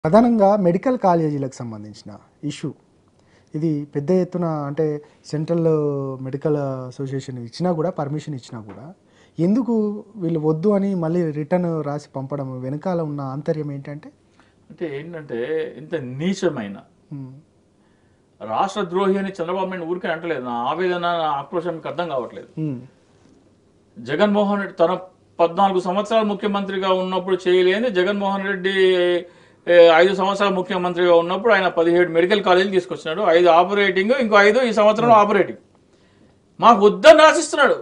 ప్రధానంగా మెడికల్ కాలేజీలకు సంబంధించిన ఇష్యూ ఇది పెద్ద ఎత్తున అంటే సెంట్రల్ మెడికల్ అసోసియేషన్ ఇచ్చినా కూడా పర్మిషన్ ఇచ్చినా కూడా ఎందుకు వీళ్ళు వద్దు అని మళ్ళీ రిటర్న్ రాసి పంపడం వెనకాల ఉన్న ఆంతర్యం ఏంటంటే ఏంటంటే ఇంత నీచమైన రాష్ట్ర ద్రోహి అని చంద్రబాబు నాయుడు ఊరికే అంటలేదు. నా ఆవేదన నా ఆక్రోశం మీకు అర్థం కావట్లేదు. జగన్మోహన్ రెడ్డి తన 14 సంవత్సరాలు ముఖ్యమంత్రిగా ఉన్నప్పుడు చేయలేని జగన్మోహన్ రెడ్డి 5 సంవత్సరాలు ముఖ్యమంత్రిగా ఉన్నప్పుడు ఆయన 17 మెడికల్ కాలేజీలు తీసుకొచ్చినాడు. 5 ఆపరేటింగ్, ఇంకో 5 ఈ సంవత్సరంలో ఆపరేటింగ్. మాకు వద్దని రాసిస్తున్నాడు.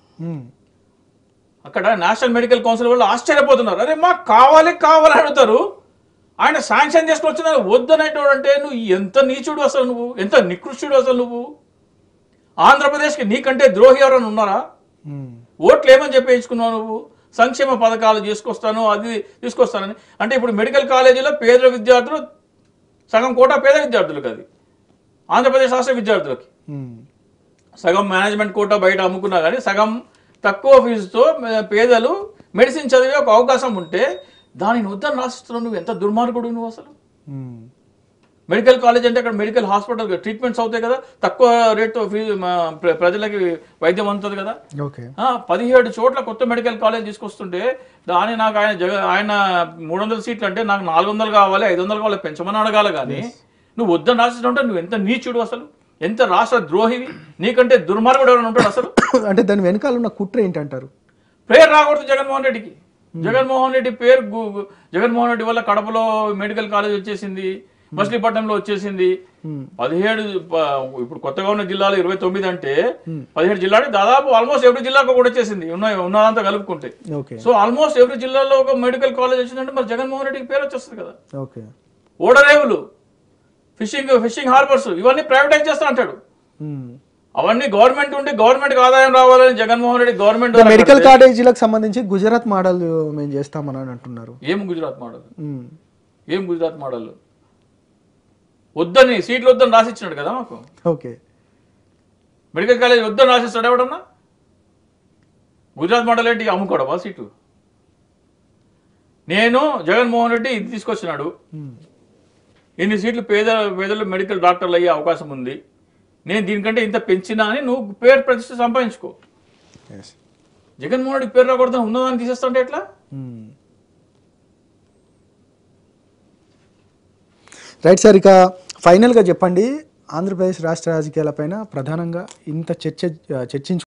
అక్కడ నేషనల్ మెడికల్ కౌన్సిల్ వాళ్ళు ఆశ్చర్యపోతున్నారు. అరే మాకు కావాలి అడుగుతారు. ఆయన శాంక్షన్ చేసుకుని వచ్చిన వద్దనేటోడు అంటే నువ్వు ఎంత నీచుడు అసలు, నువ్వు ఎంత నికృష్టుడు అసలు. నువ్వు ఆంధ్రప్రదేశ్కి నీకంటే ద్రోహి ఎవరైనా ఉన్నారా? ఓట్లు ఏమని చెప్పేయించుకున్నావు నువ్వు? సంక్షేమ పథకాలు తీసుకొస్తాను, అది తీసుకొస్తానని. అంటే ఇప్పుడు మెడికల్ కాలేజీలో పేద విద్యార్థులు సగం కోటా పేద విద్యార్థులకు, అది ఆంధ్రప్రదేశ్ రాష్ట్ర విద్యార్థులకి సగం మేనేజ్మెంట్ కోటా బయట అమ్ముకున్నా కానీ సగం తక్కువ ఫీజుతో పేదలు మెడిసిన్ చదివే ఒక అవకాశం ఉంటే దానిని వద్దని రాసిస్తున్నావు. నువ్వు ఎంత దుర్మార్గుడు నువ్వు అసలు. మెడికల్ కాలేజ్ అంటే అక్కడ మెడికల్ హాస్పిటల్ ట్రీట్మెంట్స్ అవుతాయి కదా, తక్కువ రేట్తో ఫీజు ప్రజలకి వైద్యం అందుతుంది కదా. 17 చోట్ల కొత్త మెడికల్ కాలేజ్ తీసుకొస్తుంటే దాన్ని నాకు ఆయన 300 సీట్లు అంటే నాకు 400 కావాలి, 500 కావాలి పెంచమని అడగాలి. కానీ నువ్వు వద్దని రాసిస్తుంటే నువ్వు ఎంత నీచుడు అసలు, ఎంత రాష్ట్ర ద్రోహివి, నీకంటే దుర్మార్గుడు ఎవరైనా ఉంటాడు అసలు. అంటే దాని వెనకాల ఉన్న కుట్ర ఏంటంటారు? పేరు రాకూడదు జగన్మోహన్ రెడ్డికి. జగన్మోహన్ రెడ్డి పేరు, జగన్మోహన్ రెడ్డి వల్ల కడపలో మెడికల్ కాలేజ్ వచ్చేసింది, మచిలీపట్నంలో వచ్చేసింది. 17 ఇప్పుడు కొత్తగా ఉన్న జిల్లాలు 29 అంటే 17 జిల్లాలు దాదాపు ఆల్మోస్ట్ ఎవ్రీ జిల్లాకు కూడా వచ్చేసింది ఉన్నదంతా కలుపుకుంటే. సో ఆల్మోస్ట్ ఎవ్రీ జిల్లాలో ఒక మెడికల్ కాలేజ్ వచ్చిందంటే మరి జగన్మోహన్ రెడ్డికి పేరు వచ్చేస్తుంది కదా. ఓడరేవులు, ఫిషింగ్ హార్బర్స్ ఇవన్నీ ప్రైవేటైజ్ చేస్తా అంటాడు. అవన్నీ గవర్నమెంట్ ఉండి గవర్నమెంట్కి ఆదాయం రావాలని జగన్మోహన్ రెడ్డి గవర్నమెంట్ మెడికల్ కాలేజీలకు సంబంధించి గుజరాత్ మోడల్ మేము చేస్తామని అంటున్నారు. ఏం గుజరాత్ మోడల్ వద్దని, సీట్లు వద్దని రాసిచ్చినాడు కదా మాకు. ఓకే, మెడికల్ కాలేజ్ వద్దని రాసిస్తాడు ఎవడన్నా? గుజరాత్ మోడల్ ఏంటి, అమ్ముకోవడమా సీట్లు? నేను జగన్మోహన్ రెడ్డి ఇది తీసుకొచ్చినాడు, ఇన్ని సీట్లు పేదలు మెడికల్ డాక్టర్లు అయ్యే అవకాశం ఉంది, నేను దీనికంటే ఇంత పెంచినా అని నువ్వు పేరు ప్రతిష్ట సంపాదించుకో. జగన్మోహన్ రెడ్డి పేరు రాకూడదని ఉన్నదాన్ని తీసేస్తుంటే ఎట్లా? రైట్ సార్, ఇక ఫైనల్గా చెప్పండి, ఆంధ్రప్రదేశ్ రాష్ట్ర రాజకీయాలపైన ప్రధానంగా ఇంత చర్చించు